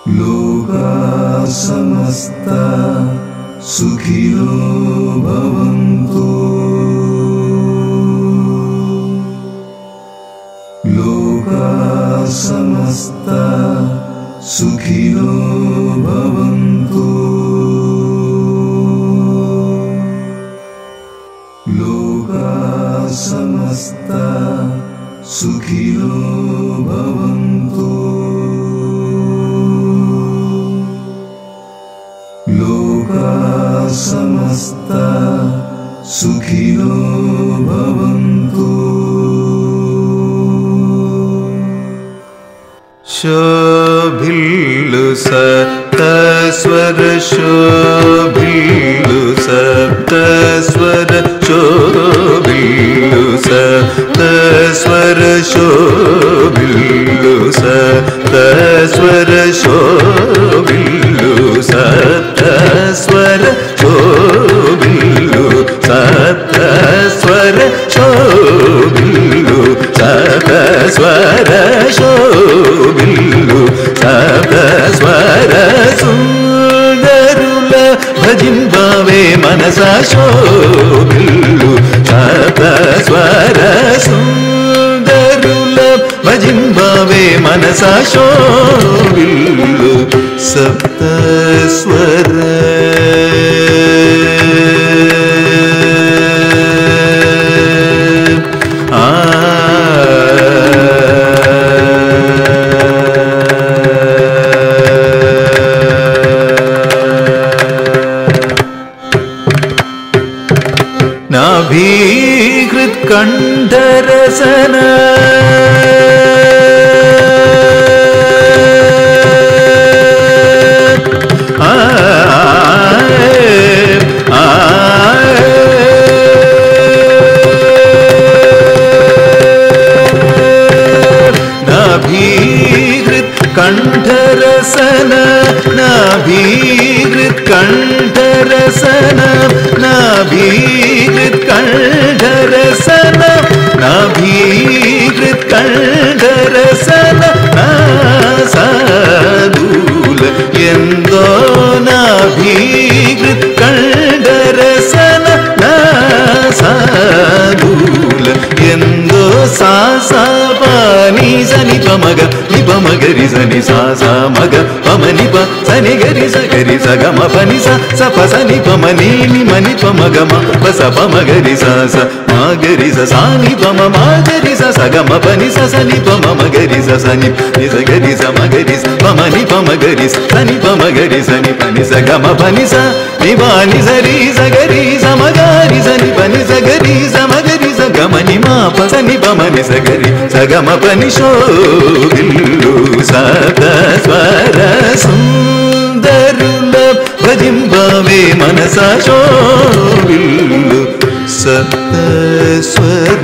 लोका समस्ता सुखिनो भवन्तु। लोका समस्ता सुखिनो भवन्तु। लोका समस्ता सुखिनो भवन्तु। लोका समस्ता सुखिनो भवन्तु। शोभिल्लु सप्तस्वर शोभिल्लु सप्तस्वर शोभिल्लु सप्तस्वर शोभिल्लु सप्तस्वर शोभिल्लु सप्तस्वर शोभिल्लु सप्तस्वर शोभिल्लु सप्तस्वर शोभिल्लु सप्तस्वर सुंदरुल भजिंबवे मनसा शोभिल्लु सप्तस्वर सुंदरुल भजिंबवे मनसा शोभिल्लु सप्तस्वर। नाभीकृत कंठरसन नाभीकृत कंठरसन नाभीकृत कंठरसन नाभीकृत कंठरसन नाभीकृत कंठरसन नासादूल यंदो नाभीकृत कंठरसन नासादूल यंदो सासा पानी सनि पमग निपमगरि सनि सासा मग पमनि प सनि गरि सगरि सगम पनि सा सप सनि पमनि निमनि पमगम पस पमगरि सा स मगरि स सानि पम मगरि स सगम पनि स सनि पम मगरि स सनि नि सगरि स मगरि स पमनि पमगरि सनि पमगरि सनि पनि सगम पनि स निवानि सरि सगरि स मगरि सनि पनि सगरि स मगरि स गमनि मा प सनि पमनि सगरि सगम पनि शोभिल्लु सप्तस्वर सुंदरुल भजिंबवे मनसा शोभिल्लु सप्तस्वर।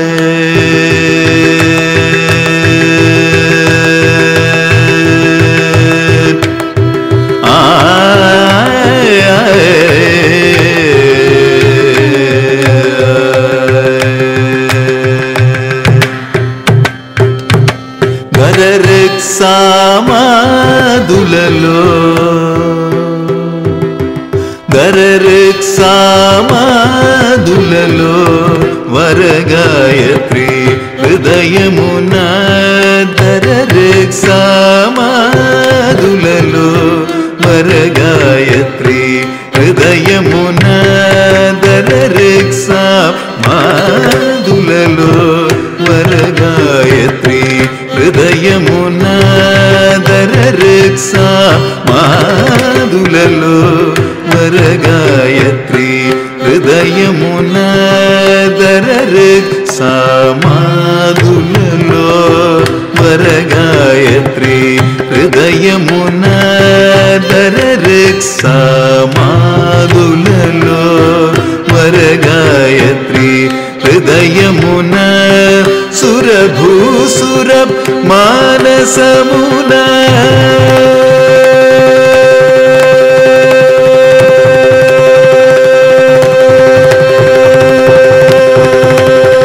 సామాదులలో గరరిక్ సామాదులలో వరగాయత్రి హృదయమున దరరిక్ సామాదులలో వరగాయత్రి హృదయమున దరరిక్ సామాదులలో వరగాయత్రి హృదయమున దరరిక్ సామాదులలో వరగాయత్రి హృదయమున దరరిక్ సామాదులలో వరగాయత్రి హృదయమున దరరిక్ సామాదులలో వరగాయత్రి హృదయమున సురభూసుర మానసమున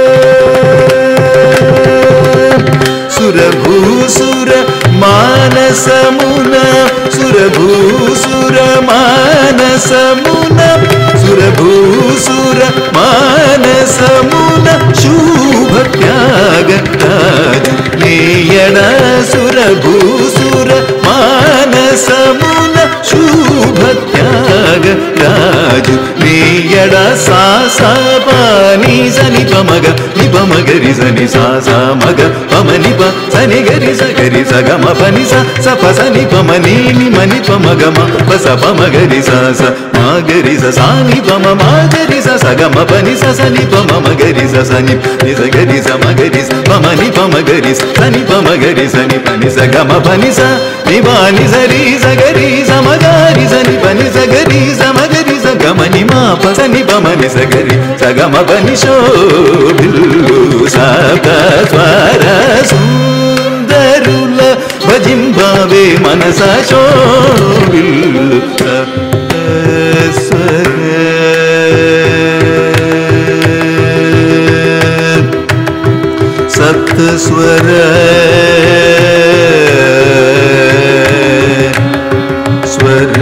సురభూసుర మానస మానసమున సురభూసుర మానసమున సురభూసుర మానసమున శుభ త్యాగరాజు నేయడ సురభూసుర మానసమున శుభ త్యాగరాజు నేయడ సా సా పాని సని పమగ నిపమగరి సని సా సా మగ పమని ప సని గరి సగరి సగమ పని స సప సని పమని మని పమగమ పస పమగరి స స మాగరి స సాని పమ మాగరి స సగమ పని స సని పమ మగరి స సని ని సగరి స మగరి స పమని పమగరి సని పమగరి సని పని సగమ పని స నివాని సరి సగరి సమగరి సని పని సగరి సమగరి సగమని మా పసని పమని సగరి సగమ పని శోభిల్లు సప్త స్వర సుందరుల భజింభావే మనస శోభిల్లు सप्त स्वर स्वर